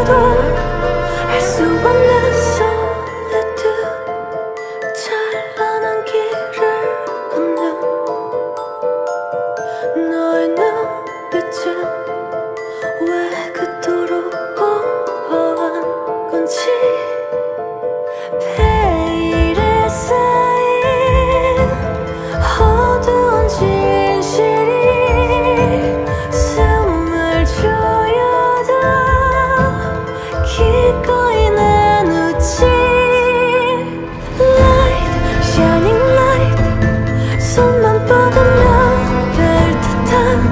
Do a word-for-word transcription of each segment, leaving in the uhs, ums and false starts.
누구도 알 수 없는 솔리드 찬란한 길을 걷는 너의 눈빛은 왜 그토록 고요한 건지 베일에 쌓인 어두운 진실이 숨을 조여도 기꺼이 나누지 Light, shining light 손만 뻗으면 될 듯한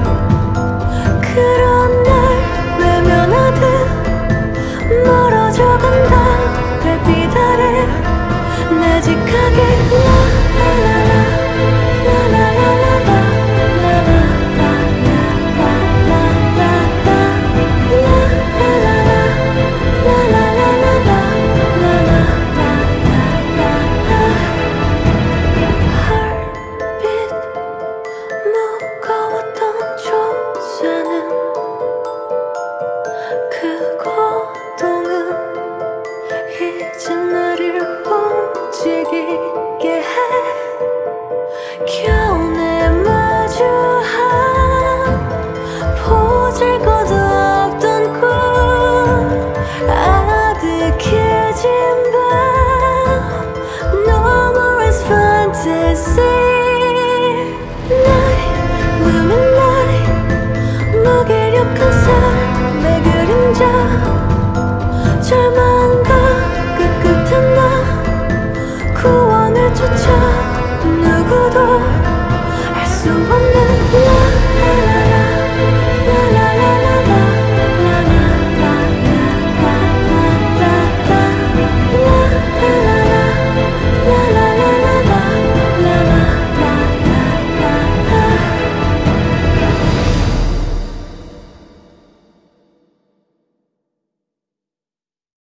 그런 날 외면하듯 멀어져 간다 별빛 아래 내직하게 라라라라 그 고통은 이제 나를 움직이게 해 겨우내 마주한 보잘것 없던 꿈 아득해진 밤 No more is fantasy Night, blooming night 무기력한 삶의 그림자 절망과 끝끝은 나 구원을 쫓아 누구도 알 수 없는 나